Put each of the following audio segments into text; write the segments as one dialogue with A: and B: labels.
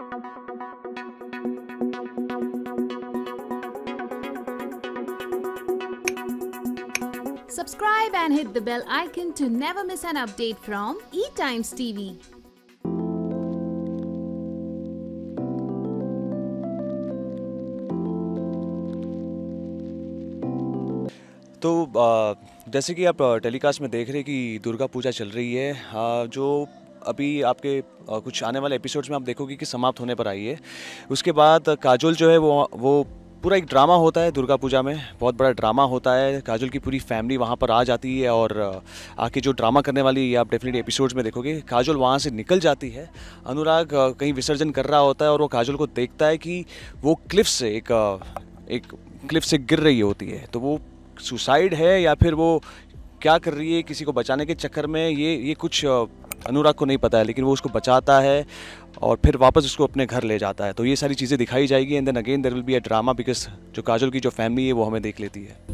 A: Subscribe and hit the bell icon to never miss an update from eTimes TV.
B: तो जैसे कि आप telecast में देख रहे हैं कि दुर्गा पूजा चल रही है, जो अभी आपके कुछ आने वाले एपिसोड्स में आप देखोगे कि समाप्त होने पर आई है। उसके बाद काजोल जो है वो पूरा एक ड्रामा होता है दुर्गा पूजा में, बहुत बड़ा ड्रामा होता है। काजोल की पूरी फैमिली वहाँ पर आ जाती है और आके जो ड्रामा करने वाली है आप डेफिनेटली एपिसोड्स में देखोगे। काजोल वहाँ से निकल जाती है, अनुराग कहीं विसर्जन कर रहा होता है और वो काजोल को देखता है कि वो क्लिफ से एक क्लिफ से गिर रही होती है। तो वो सुसाइड है या फिर वो क्या कर रही है किसी को बचाने के चक्कर में, ये कुछ अनुराग को नहीं पता है, लेकिन वो उसको बचाता है और फिर वापस उसको अपने घर ले जाता है। तो ये सारी चीज़ें दिखाई जाएगी and then again there will be a drama because जो काजोल की जो फैमिली है वो हमें देख लेती है।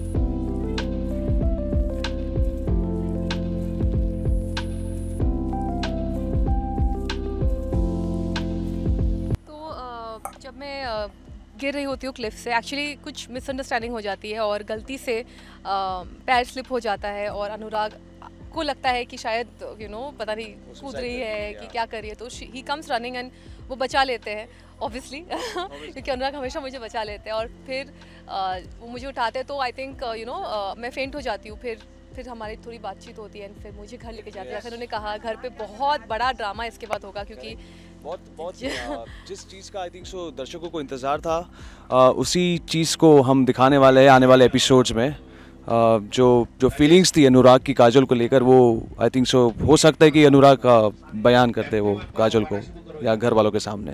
C: तो जब मैं गिर रही होती हूँ क्लिफ से, एक्चुअली कुछ मिसअंडरस्टैंडिंग हो जाती है और गलती से पैर स्लिप हो जाता है और अनुराग को लगता है कि शायद पता नहीं कूद रही है कि क्या कर रही है, तो ही कम्स रनिंग एंड वो बचा लेते हैं ऑब्वियसली क्योंकि अनुराग हमेशा मुझे बचा लेते हैं और फिर वो मुझे उठाते हैं। तो आई थिंक मैं फेंट हो जाती हूँ। फिर हमारी थोड़ी बातचीत होती है, फिर मुझे घर लेके जाती है। फिर उन्होंने कहा घर पे बहुत बड़ा ड्रामा इसके बाद होगा, क्योंकि
B: बहुत जिस चीज़ का आई थिंक सो दर्शकों को इंतज़ार था उसी चीज़ को हम दिखाने वाले हैं आने वाले एपिसोड्स में। जो फीलिंग्स थी अनुराग की काजोल को लेकर, वो आई थिंक सो हो सकता है कि अनुराग का बयान करते वो काजोल को या घर वालों के सामने।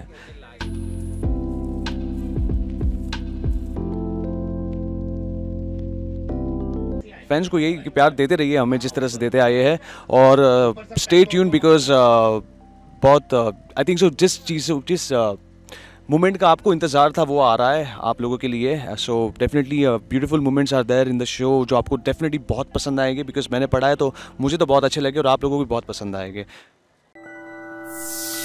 B: फैंस को यही प्यार देते रहिए हमें जिस तरह से देते आए हैं और स्टे ट्यून बिकॉज बहुत आई थिंक सो जिस मोमेंट का आपको इंतज़ार था वो आ रहा है आप लोगों के लिए। So definitely beautiful moments are there in the show जो आपको डेफिनेटली बहुत पसंद आएंगे बिकॉज मैंने पढ़ा है तो मुझे तो बहुत अच्छे लगे और आप लोगों को भी बहुत पसंद आएंगे।